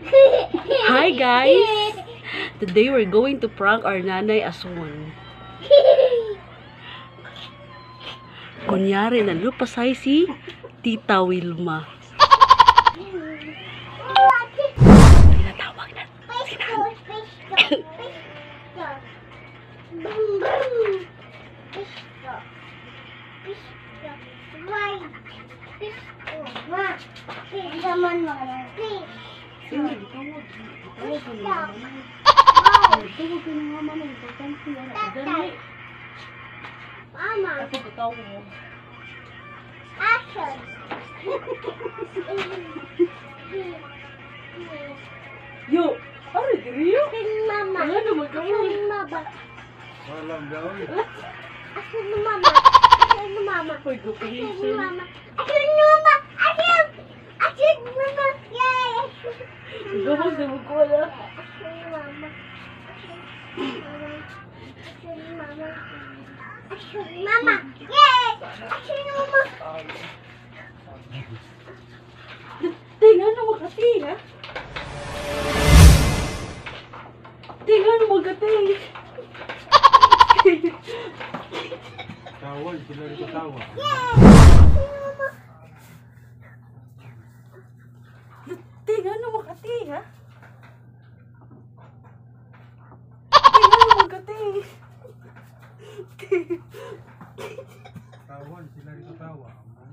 Hi guys! Today we're going to prank our nanay Ason. Kunyari, nalupasay si Tita Wilma. Tinatawag na si Mama. Ason. Yo, ano diri yo? Mama. Ano magkamu? Mama. Walang gawin. Ason mama. Ason mama. Hoy, Ason gupilisin. mama. Ason mama. Ason. Ason mama. Yay. Gawin sa mukha. Ason mama. Ason mama. Ason mama. Yay. Ason mama. Tingnan mo makati, ha? Tingnan mo makati. Tawag, sila rin tawa. Tingnan mo makati, ha? Tingnan mo makati. Tawag, sila rin tawa.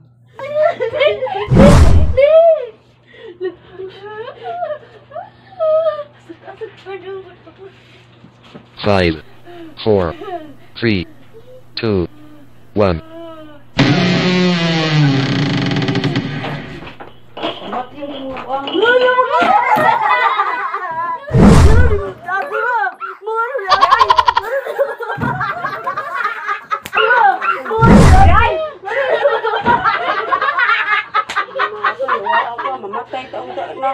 Five, 4, 3, 2, 1. Mamatay ka ang anak.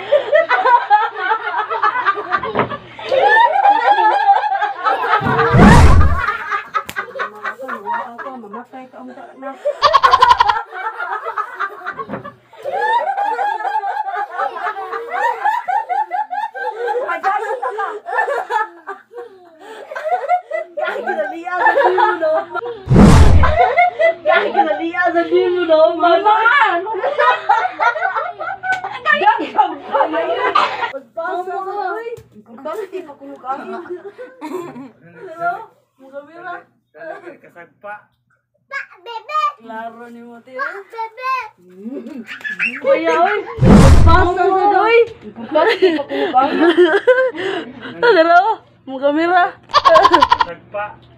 Mamatay ka ang anak. Mama! Pagpasa ka, oy. Importante pa kuno kami. Hello? Mugamira. Kasagpa. Bebe. Klaro ni mo tiyo. Bebe. Kuya, oy. Pagpasa ka, oy. Importante pa kuno kami. Hello? Mugamira. Kasagpa.